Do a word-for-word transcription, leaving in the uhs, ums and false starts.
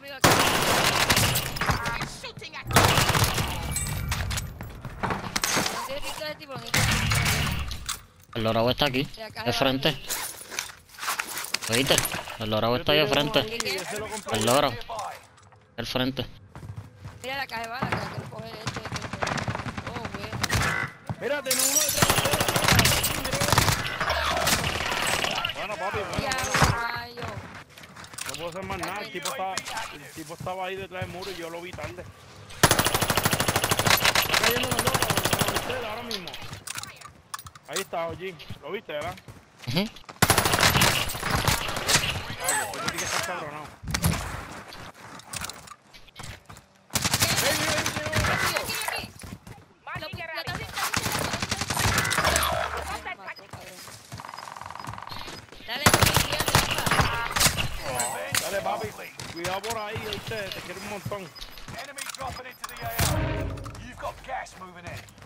conmigo aquí. El dorado está aquí, de frente. ¿Oíste? El dorado está ahí de frente. El dorado. El frente. Mira la caja de bala, que lo coge este. Oh, bueno. Mira, tengo uno detrás de ustedes. Bueno, papi, bueno, bueno. No puedo hacer más nada. El tipo, estaba, el tipo estaba ahí detrás del muro y yo lo vi tarde. Está cayendo los locos, con ustedes ahora mismo. Ahí está, oye. ¿Lo viste, verdad? Uh -huh. Ay, yo tiene que estar cabronado. Dale, papi. Cuidado por ahí, oíste. Te quiero un montón. Enemy dropping into the A R. You've got gas moving in.